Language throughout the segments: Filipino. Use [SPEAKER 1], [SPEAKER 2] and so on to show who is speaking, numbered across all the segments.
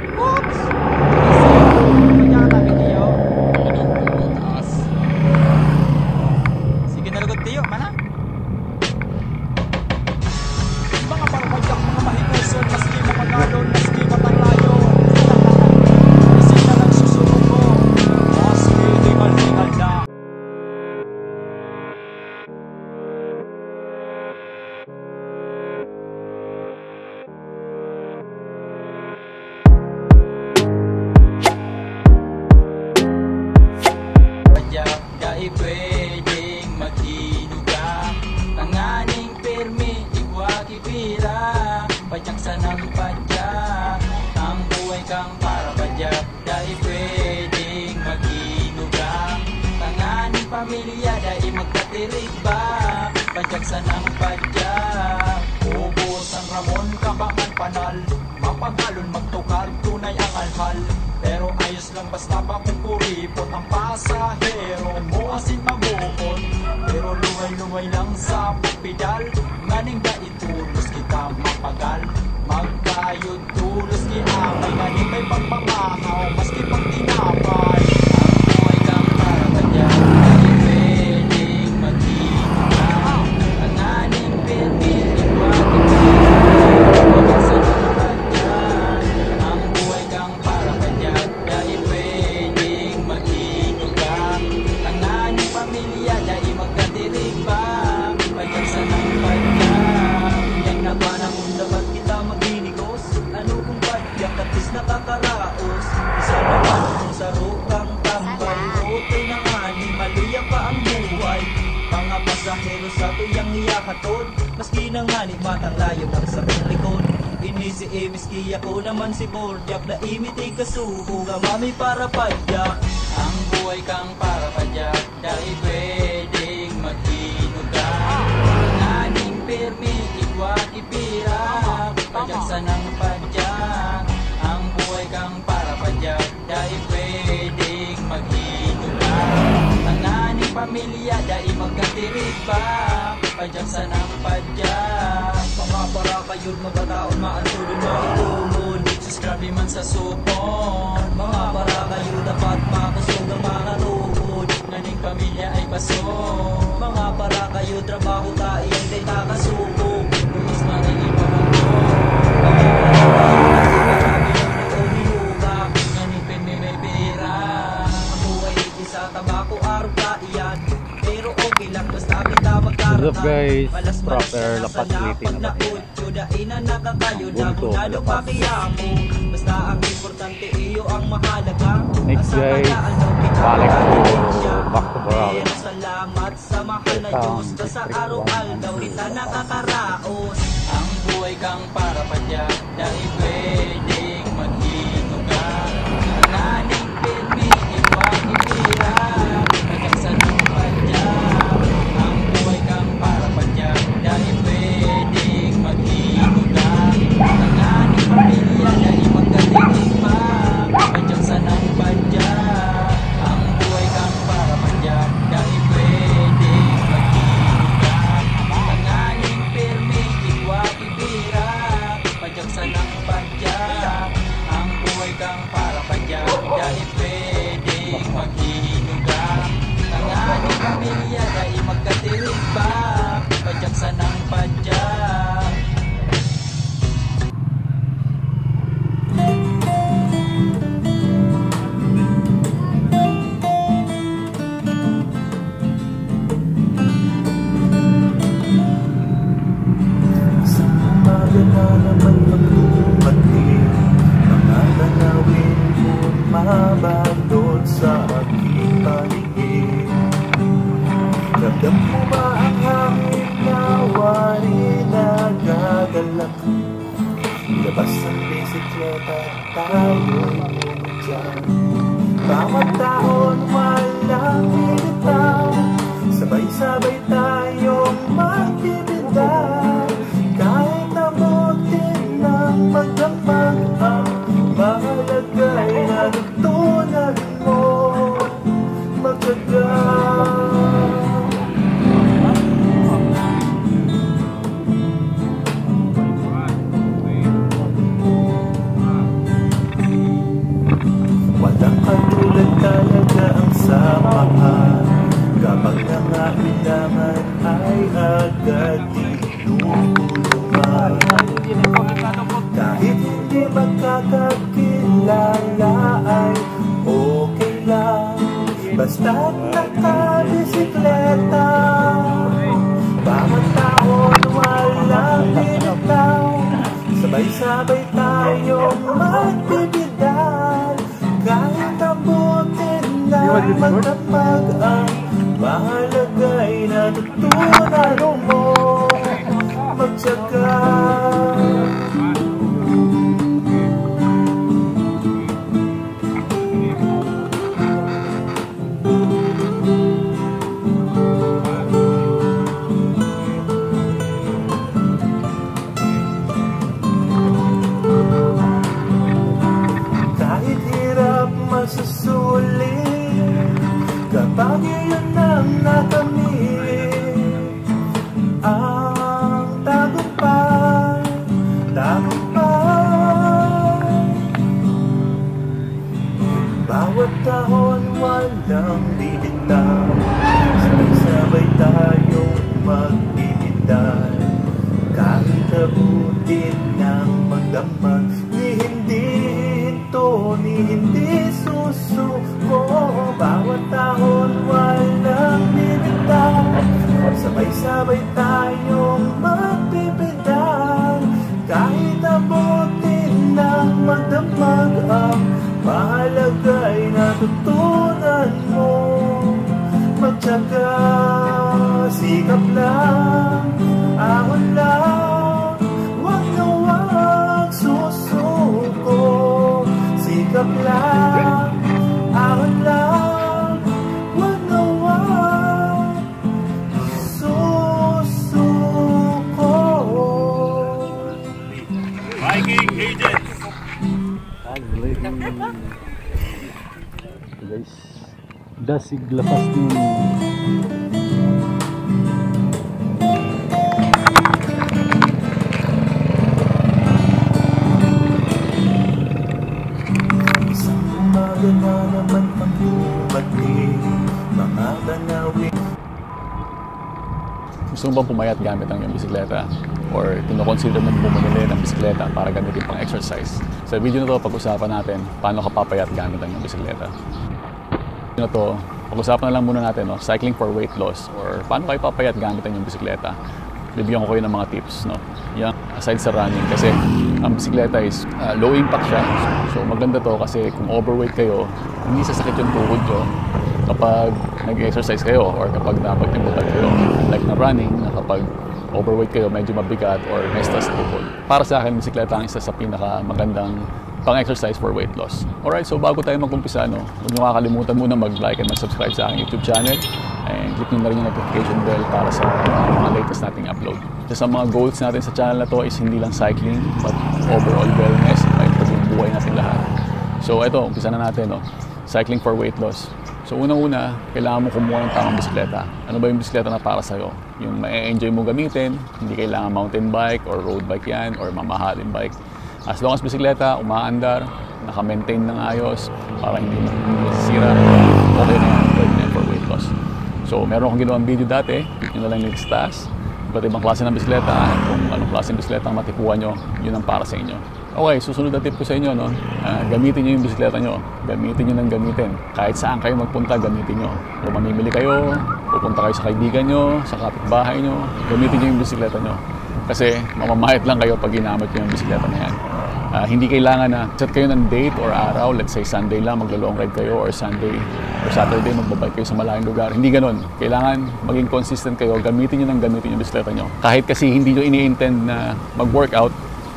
[SPEAKER 1] Oops! Kanya tabi tiyo. Taas. Sige nalagot tiyo, mana? Mga parpagyak, mga mahikuson, maski mapagalon, maski matalayo. Isip na lang susunod ko, maski hingal-hingal na. Dahil pwedeng maghinuga tanganing permi iwakipira pajak sa ng padyak ang buhay kang para padyak dahil pwedeng maghinuga tanganing pamilya dahil magkatirig ba pajak sa ng padyak ubos ang ramon kabangan panal mapagalon magtukal tunay ang alhal pero ayos lang basta pakukuripot ang pasahero mo asin mabukod pero luway-luway lang sa pedal nganing ba itulos kita mapagal magkayod tulos ki amay nganing may pagpamahaw maski pag tinapay ang buhay kang para kanya dahil pwedeng maghinuga ang aning permit iwag sa kanya ang buhay kang para kanya dahil pwedeng maghinuga ang aning pamilya dahil magkatirig pa pagkat sa ng kanya yan na ba nang dapat kita maghinigos ano kung padyak at is nakakaraos isa naman kung sarukang tambay hotel ng aning maluya pa ang buhay mga pasahero sa tuyang iyakatod maski nang aning matang layo ng sa likod inisi miski ako naman si Borjak na imiti kasuko nga mami para padyak ang buhay kang para padyak dahil pwedeng maghinuga ang aning permi iwag ipira padyak sa ng padyak ang buhay kang para padyak dahil pwedeng maghinuga ang aning pamilya dahil magkatirig pa padyak sa ng padyak mga para kayo't mabataon maantulin maitulon sus grabe man sa supon mga para kayo dapat makusog ang mga tuhod nganing pamilya ay paso mga para kayo trabaho tayo hindi takasuko mas maningin pa mga nganing pinmi may pera ang buhay isa tabako araw ka iyan pero okay lang basta kita magkaroon
[SPEAKER 2] what's up guys, proper la facility na ba?
[SPEAKER 1] Daina nakakayo na bunalo pa kaya mo basta ang importante iyo ang mahalaga
[SPEAKER 2] next guys, balik to back to Boracay.
[SPEAKER 1] Salamat sa mahal na Diyos basta araw-araw kita nakakaraos ang buhay kang para padyak dahil pwedeng maghinuga ang aning permi iwag ipira padyak sa ng padyak ang buhay kang para padyak dahil pwedeng maghinuga ang aning pamilya dahil magkatinig pa padyak sa ng padyak ang buhay kang para padyak dahil pwedeng maghinuga ang aning permi iwag ipira padyak sa ng padyak ang buhay kang para padyak dahil pwedeng maghinuga ang aning pamilya dahil magkatirig pa padyak sa ng padyak
[SPEAKER 3] Sa umaga na naman maglumating mga tanawin mo't mabalot sa aking paligid. Ramdam mo ba ang hangin na wari na gagalak? Labas ang bisikleta tayo'y bumidyan. Bawat taon walang bitaw, sabay-sabay tayong magbibiday. Kahit abutin ng magdamag ang mahalagay na natunan mo magagam. nakakilala ay okay lang, basta't nakabisikleta. Bawat taon walang bitaw, sabay-sabay tayong magbibigay. Kahit abutin lang magdamag, ang mahalaga'y natutunan mo magtyaga. Masusulit kapag iyon ang nakamit, ang tagumpay, tagumpay. Bawat tahon walang bibitaw, sabay-sabay tayong magbibigay. Kahit abutin ng magdamag, ni hindi hinto, ni hindi susuko. Bawat tahon walang bibitaw, sabay-sabay tayong magbibigay. Kahit abutin ng magdamag, ang mahalaga'y natutunan mo magtyaga. Sikap lang, ahon lang, wag na wag susuko. Sikap lang, ahon lang, wag na wag susuko.
[SPEAKER 2] Viking Agents! Guys, dasig lapas ni
[SPEAKER 3] na naman ang bumati, mga tanawin.
[SPEAKER 2] Gusto mo bang pumayat gamit ang iyong bisikleta? Or kinoconsider mo bumili ng bisikleta para gamitin pang exercise? Sa video na to, pag-usapan natin paano ka papayat gamit ang iyong bisikleta. Video na to, pag-usapan na lang muna natin, no? Cycling for weight loss, or paano kayo papayat gamit ang iyong bisikleta. Bibigyan ko kayo ng mga tips, no? Yan, aside sa running, kasi ang bisikleta is low impact siya. So maganda to kasi kung overweight kayo, hindi sasakit yung tuhod nyo kapag nag-exercise kayo or kapag napagtimbutan kayo. Like na running, na kapag overweight kayo, medyo mabigat or may stress sa tuhod. Para sa akin, bisikleta ang isa sa pinakamagandang pang-exercise for weight loss. Alright, so bago tayo mag-umpisa, no, huwag nyo kakalimutan muna mag-like and mag-subscribe sa aking YouTube channel. And click nyo na rin yung notification bell para sa mga latest nating upload. Isa sa mga goals natin sa channel na to is hindi lang cycling, but overall wellness, ay pag-buhay natin lahat. So ito, umpisa na natin, no? Cycling for weight loss. So unang-una, kailangan mo kumuha ng tamang bisikleta. Ano ba yung bisikleta na para sa'yo? Yung ma-enjoy mo gamitin, hindi kailangan mountain bike or road bike yan or mamahalin bike. As long as bisikleta, umaandar, naka-maintain ng ayos, para hindi masisira, okay na yan, pwede na for weight loss. So meron akong ginawang video dati, click nyo na lang yung taas. Iba't ibang klase ng bisikleta, kung anong klase ng bisikleta ang matipuan nyo, yun ang para sa inyo. Okay, susunod na tip ko sa inyo, no? Gamitin nyo yung bisikleta nyo. Gamitin nyo ng gamitin. Kahit saan kayo magpunta, gamitin nyo. Kung mamimili kayo, pupunta kayo sa kaibigan nyo, sa kapitbahay nyo, gamitin nyo yung bisikleta nyo. Kasi mamamahit lang kayo pag ginamit nyo yung bisikleta na yan. Hindi kailangan na set kayo ng date or araw, let's say Sunday lang maglo-long ride kayo or Sunday or Saturday magbabike kayo sa malayong lugar. Hindi ganon. Kailangan maging consistent kayo, gamitin nyo ng gamitin yung bisikleta nyo. Kahit kasi hindi nyo ini-intend na mag-workout,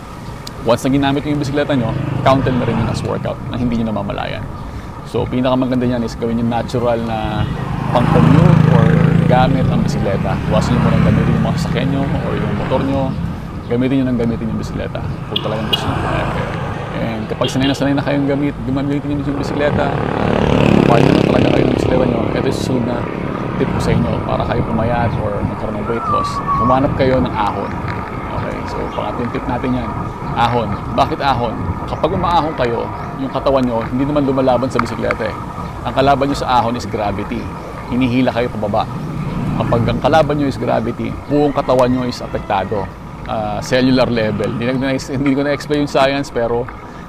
[SPEAKER 2] once na ginamit nyo yung bisikleta nyo, counted na rin yun as workout na hindi nyo namamalayan. So pinakamaganda niyan is gawin yung natural na pang-commute or gamit ang bisikleta. Iwasan nyo muna gamitin yung mga sasakyan nyo or yung motor nyo. Gamitin nyo ng gamitin yung bisikleta kung talagang gusto nyo pumayat kayo. And kapag sanay na kayong gamitin nyo yung bisikleta, part na talaga kayo ng bisikleta nyo, ito yung susunod na tip ko sa inyo para kayo pumayat or magkaroon ng weight loss. Humanap kayo ng ahon. Okay, so pangatlong tip natin yan, ahon. Bakit ahon? Kapag umaahon kayo, yung katawan nyo, hindi naman lumalaban sa bisikleta eh. Ang kalaban nyo sa ahon is gravity. Hinihila kayo pababa. Kapag ang kalaban nyo is gravity, buong katawan nyo is apektado. Cellular level. Hindi ko na-explain yung science, pero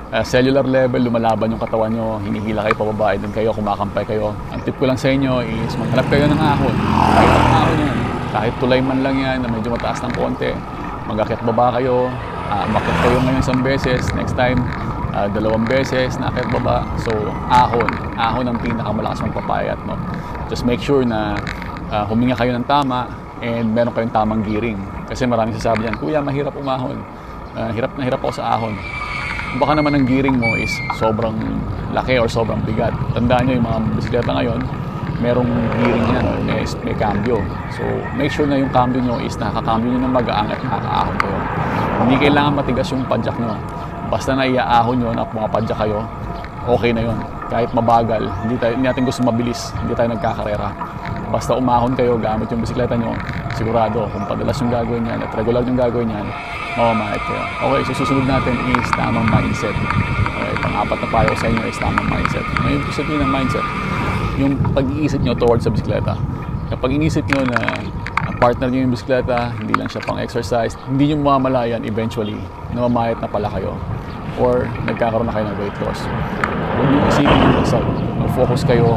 [SPEAKER 2] cellular level, lumalaban yung katawan nyo, hinihila kayo pababa, din kayo, kumakampay kayo. Ang tip ko lang sa inyo is maghanap kayo ng ahon. Kahit ang ahon yan, kahit tulay man lang yan na medyo mataas ng konti, mag-akyat baba kayo, umakyat kayo ngayon isang beses, next time, 2 beses, naakyat baba. So, ahon ang pinakamalakas mong papayat, no? Just make sure na huminga kayo ng tama and meron kayong tamang gearing. Kasi maraming sasabi yan, kuya, mahirap umahon. Hirap na hirap ako sa ahon. Baka naman ang gearing mo is sobrang laki or sobrang bigat. Tandaan nyo yung mga bisikleta ngayon, merong gearing yan, may cambio. So, make sure na yung cambio nyo is nakakambio nyo ng magaan at nakakaahon kayo. Hindi kailangan matigas yung padjak nyo. Basta na iaahon nyo na pumapadjak kayo, okay na yun. Kahit mabagal, hindi natin gusto mabilis, hindi tayo nagkakarera. Basta umahon kayo gamit yung bisikleta nyo, sigurado kung padalas yung gagawin yan at regular yung gagawin yan, mamamahit kayo. Okay, so susunod natin is tamang mindset. Okay, pang-apat na payo sa inyo is tamang mindset. Ngayon, sabihin ng mindset, yung pag-iisip nyo towards sa bisikleta. Kapag inisip nyo na partner nyo yung bisikleta, hindi lang siya pang-exercise, hindi nyo mamamalayan eventually, namamahit na pala kayo or nagkakaroon na kayo ng weight loss. Huwag nyo isipin yung result. Mag-focus kayo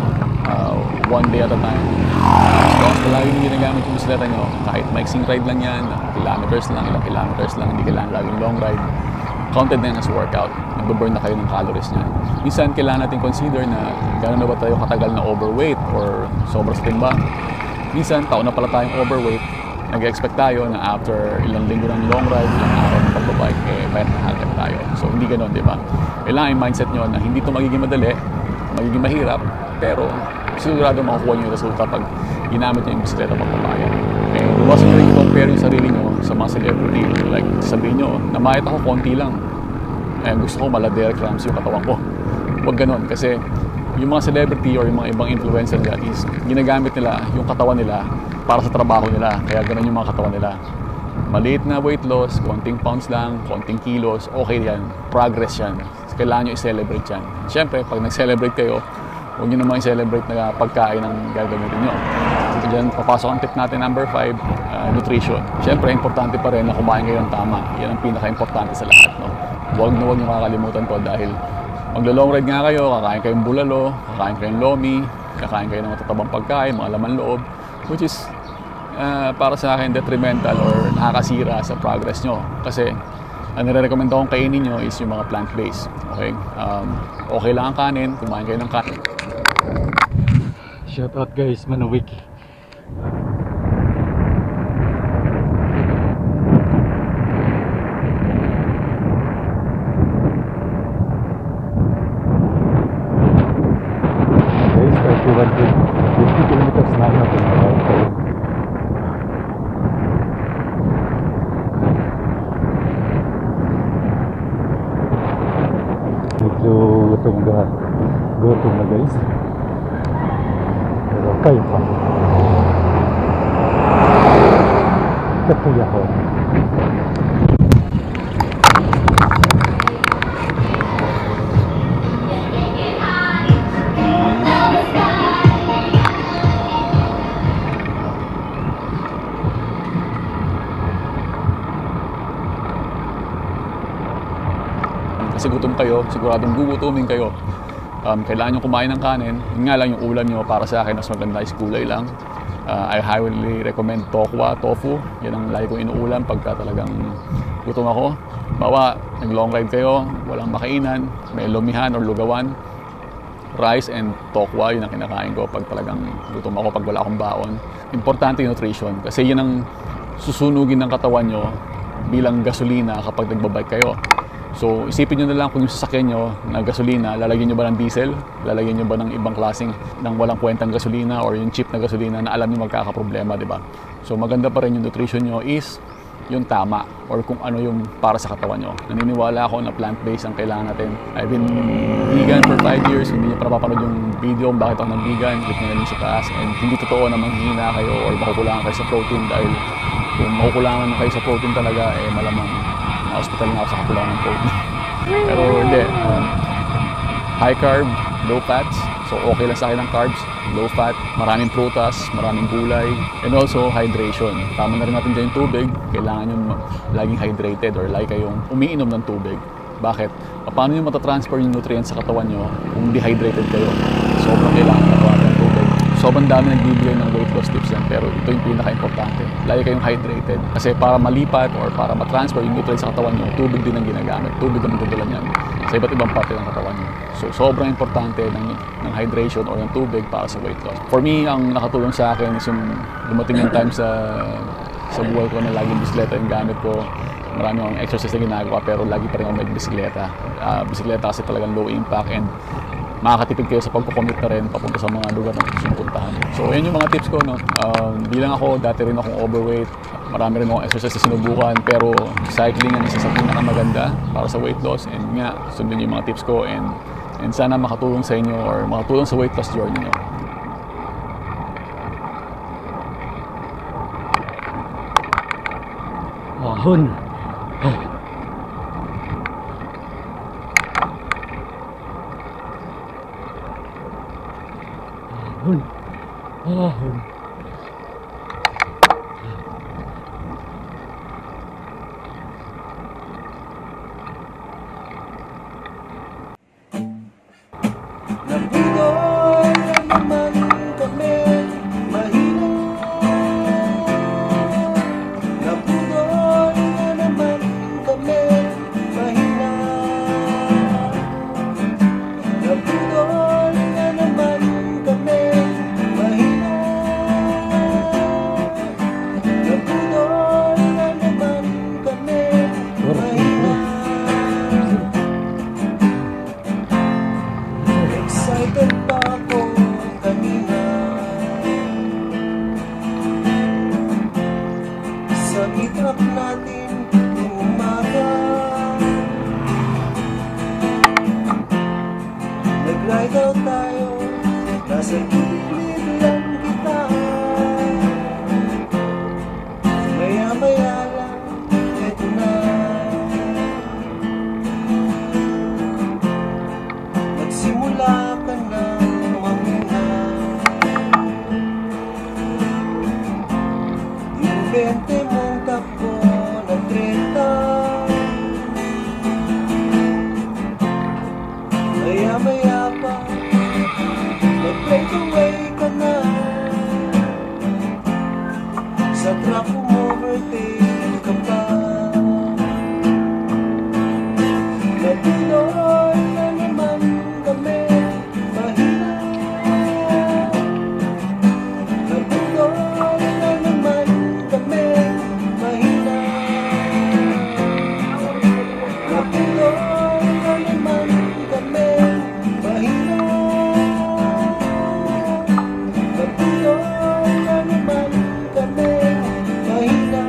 [SPEAKER 2] one day at a time. As palagi nyo ginagamit yung bisikleta nyo, kahit maiksing ride lang yan, ilang kilometers lang, hindi kailangan laging long ride, counted na yan as workout. Nagbe-burn na kayo ng calories niyan. Minsan, kailangan natin consider na gano'n na ba tayo katagal na overweight or sobrang sa timbang. Minsan, taon na pala tayong overweight, nag-expect tayo na after ilang linggo ng long ride, ilang araw ng pagbabike, bayat na agad tayo. So, hindi gano'n, di ba? Kailangan yung mindset nyo na hindi ito magiging madali, magiging mahirap, pero sigurado makukuha nyo yung resulta pag ginamit nyo yung bisikleta pagpapayat. Huwag nyo rin compare yung sarili nyo sa mga celebrity. Like, sabihin nyo, namahit ako konti lang. Gusto ko mala-Derek Ramsey yung katawan ko. Huwag ganon, kasi yung mga celebrity or yung mga ibang influencer nila is ginagamit nila yung katawan nila para sa trabaho nila. Kaya ganon yung mga katawan nila. Maliit na weight loss, konting pounds lang, konting kilos, okay yan. Progress yan. Kailangan nyo i-celebrate yan. Siyempre, pag nag-celebrate kayo, huwag nyo naman i-celebrate na pagkain ng gagamitin nyo. So, dyan, papasok ang tip natin, number 5, nutrition. Siyempre, importante pa rin na kumain kayo ng tama. Yan ang pinaka-importante sa lahat, no? Huwag nyo kakalimutan to dahil maglo-long ride nga kayo, kakain kayong bulalo, kakain kayong lomi, kakain kayo ng matatabang pagkain, mga laman loob, which is para sa akin detrimental or nakakasira sa progress nyo. Kasi ang nire-recommend akong kainin nyo is yung mga plant-based. Okay? Okay lang ang kanin, kumain kayo ng kanin.
[SPEAKER 4] Shout out guys, Manawik. Guys, 50 kilometers na natin. Medyo gutom na guys. Pero kayo pa. Katuya ko.
[SPEAKER 2] Kasi gutom kayo, siguradong gugutumin kayo. Kailangan nyo kumain ng kanin. Yun nga lang yung ulam nyo para sa akin, mas maganda is gulay lang. I highly recommend tokwa, tofu. Yan ang lagi kong inuulam pagka talagang gutom ako. Bawa, nag-long ride kayo, walang makainan, may lumihan or lugawan. Rice and tokwa, yun ang kinakain ko pag talagang gutom ako, pag wala akong baon. Importante yung nutrition kasi yun ang susunugin ng katawan nyo bilang gasolina kapag nagbabike kayo. So, isipin nyo na lang kung yung sasakyan nyo na gasolina, lalagyan nyo ba ng diesel? Lalagyan nyo ba ng ibang klaseng ng walang kwentang gasolina or yung cheap na gasolina na alam nyo magkakaproblema, di ba? So, maganda pa rin yung nutrition nyo is yung tama or kung ano yung para sa katawan nyo. Naniniwala ako na plant-based ang kailangan natin. I've been vegan for 5 years. Hindi nyo pa napapanood yung video kung bakit ako nag-vegan. Click nyo na sa taas. And hindi totoo na manghihina kayo or makukulangan kayo sa protein dahil kung makukulangan kayo sa protein talaga, malamang na-hospital na ako sa kakulangan ng protein. Pero hindi. High carb, low fats. So okay lang sa akin ang carbs, low fat, maraming prutas, maraming gulay, and also hydration. Tama na rin natin dyan yung tubig. Kailangan yung laging hydrated or lagi kayong umiinom ng tubig. Bakit? Paano nyo matatransfer yung nutrients sa katawan nyo kung dehydrated kayo? Sobrang kailangan katawan ng tubig. Sobrang dami nagbibigay ng weight loss tips yan, pero ito yung pinaka-importante. Lagi kayong hydrated. Kasi para malipat or para matransfer yung nutrients sa katawan nyo, tubig din ang ginagamit. Tubig ang magdadala niyan sa iba't ibang parte ng katawan nyo. So, sobrang importante ng hydration or ng tubig para sa weight loss. For me, ang nakatulong sa akin is yung dumating yung time sa buhay ko na laging bisikleta yung gamit ko. Marami akong exercise na ginagawa pero lagi pa rin ako may bisikleta. Bisikleta kasi talagang low impact and makakatipid kayo sa pagpo-commute na rin papunta sa mga lugar na gusto puntahan. So, yan yung mga tips ko. No? Bilang ako, dati rin akong overweight. Marami rin akong exercise na sinubukan pero cycling ang isa sa pinakamaganda para sa weight loss. And nga, sundin yung mga tips ko and sana makatulong sa inyo or makatulong sa weight loss journey nyo.
[SPEAKER 4] Ahon. Ahon. Ahon.
[SPEAKER 3] Nabudoy na naman kami, mahina. Nabudoy na naman kami, mahina. Nabudoy na naman kami, mahina. Nabudoy na naman kami, mahina. Excited pa ako kanina sa meet-up natin noong umaga. Nag-ride out tayo, nasa gilid lang kita. Maya-maya lang, eto na. Nagsimula ka na mamuna. Yung 20 mong takbo ng 30. Maya-maya pa, nag-breakaway ka na. Sa truck umovertake ka pa. Nabudoy na naman kami, mahina. Nabudoy na naman kami, mahina. Nabudoy na naman kami, mahina. Nabudoy na naman kami, mahina.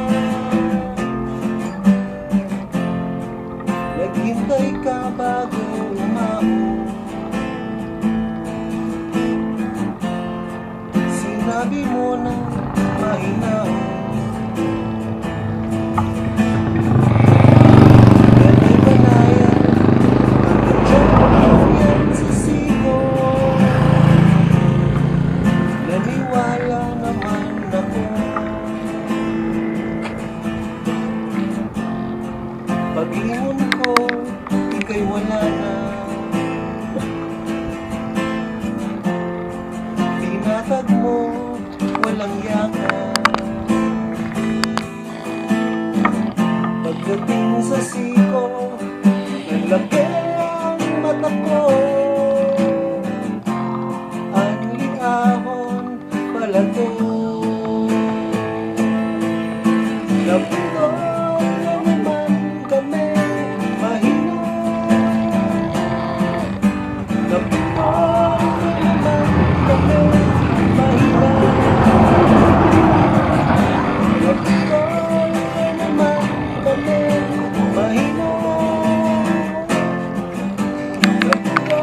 [SPEAKER 3] Naghintay ka bago umahon. Sinabi mo na mahinahon. Ganay ka na yan, hanggang yan sa siko. Naniwala naman ako. Pag-ingon ko, ika'y wala na. Tinatag mo, walang yakan. Pagdating sa siko, nalaki ang mata ko. Anli ahon pala to. Nabudoy na naman kami, mahina. Nabudoy na naman kami, mahina. Nabudoy na naman kami, mahina. Nabudoy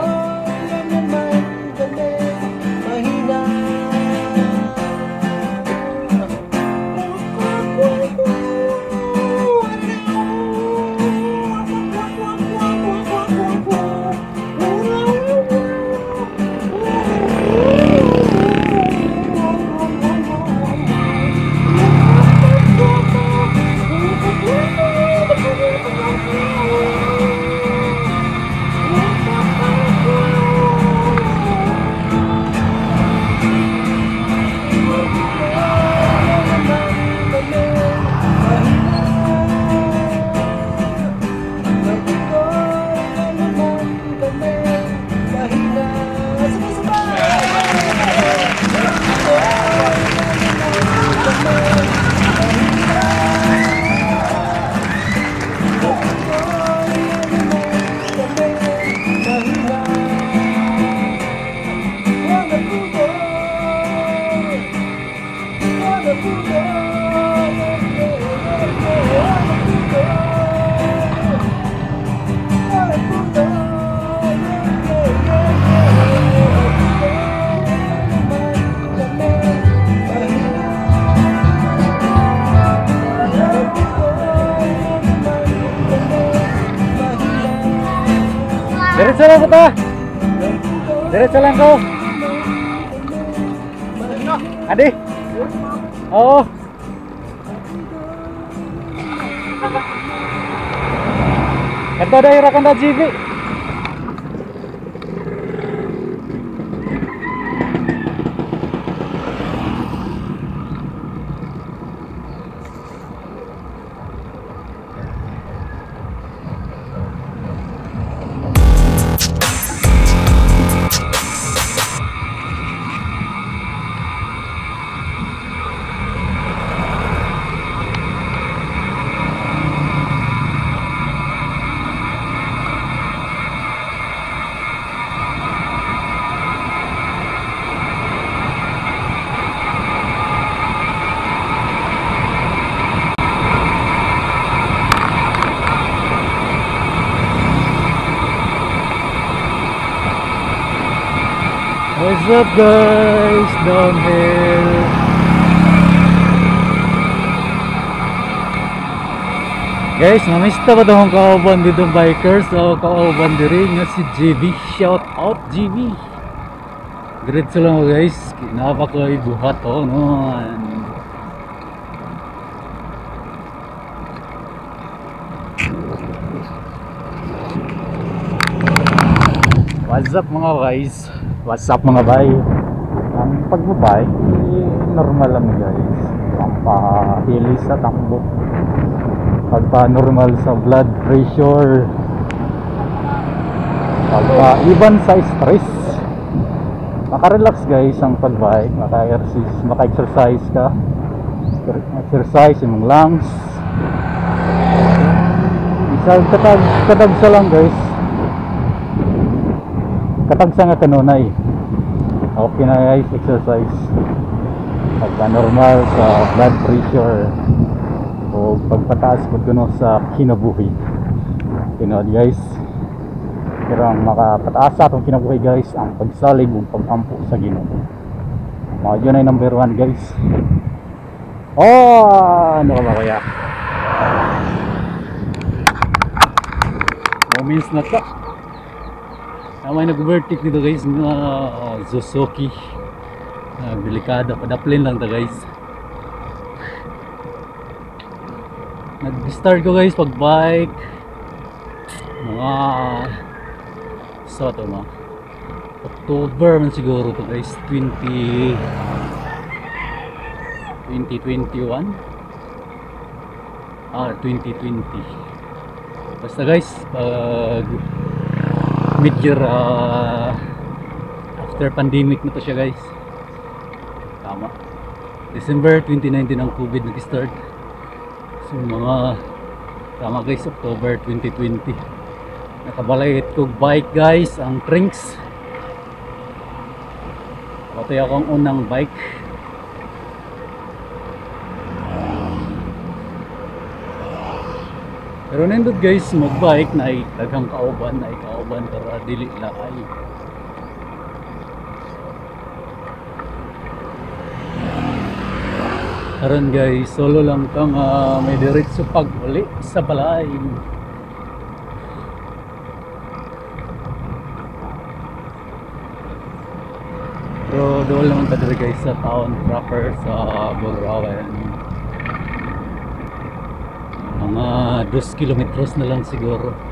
[SPEAKER 4] Diretso lang kita. Diretso lang ko. Adi. Oo. Ito daerah Kanda GB. What's up guys, downhill. Guys, mamista ba itong kauban dito bikers o kauban diri nga si GB. Shout out GB. Diretso lang mo guys, kinapa ko ibuhat o noon. What's up mga guys? What's up mga bay? Ang pagbabay normal lang guys. Pampahili sa takbo, pagpa-normal sa blood pressure, pagpa-iban sa stress. Maka-relax guys ang pagbay, maka-exercise ka, exercise yung lungs. Isang katag sa lang guys, katagsa nga kanunay. Okay na guys, exercise pagka normal sa blood pressure o pagpataas po kuno sa kinabuhi. Tinod guys, pero ang makapataas sa atong kinabuhi guys, ang pagsalig o pagampo sa Ginoo. Mga yun ay number 1 guys. Oh, ano ka ba kaya? Moments na to. May nag-overtake dito guys na Suzuki. Delikado, padaplin lang ta guys. Nag-start ko guys pag bike mga to ma October man siguro to guys, 2021 2020. Basta guys, pag mid-year after pandemic na to siya guys. Tama, December 2019 ang COVID nag-start. So mga tama guys, October 2020 nakabalay ko bike guys, ang Trinks. Ito yung akong unang bike. Pero nindot guys, mag-bike na daghang kauban, para dili lakay. Karon guys, solo lang kang may diretso pag uli sa balay. Pero doon lang ka diri guys sa town proper sa Borawan. Mga 2 kilometros na lang siguro.